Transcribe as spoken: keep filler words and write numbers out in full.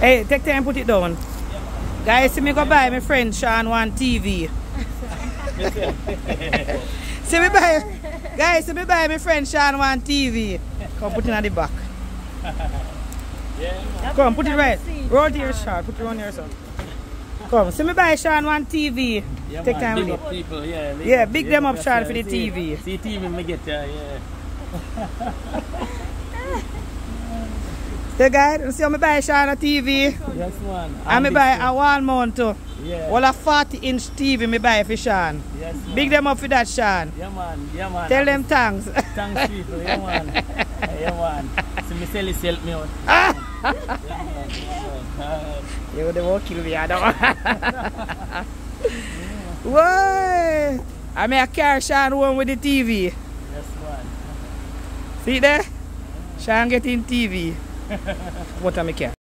Hey, take time and put it down. Guys, see me go buy my friend Shawn one T V. See me buy, guys, see me buy my friend Shawn one T V. Come put it in the back. Yeah. Come, put it right. Roll to your shot, put it on your son. Come, see me buy Shawn one T V. Yeah, take man, time big with up it. people, yeah, big Yeah, up, big big them up up Shawn yourself. for the See- T V. See T V me get ya, yeah. So guys, you see how me buy Shawn a T V? Yes, man. And me this buy too. a wall mount too. Yeah. Well, a forty inch T V me buy for Shawn. Yes, man. Big them up for that, Shawn. Yeah, man. Yeah, man. Tell them thanks. Thanks, people. Yeah, man. Yeah, man. So, Miss Ellis help me out. Yeah, man. Yeah, man. You they won't kill me, I don't. Whoa! I may carry Shawn home with the T V. Yes, man. See there? Shawn getting T V. What am I care?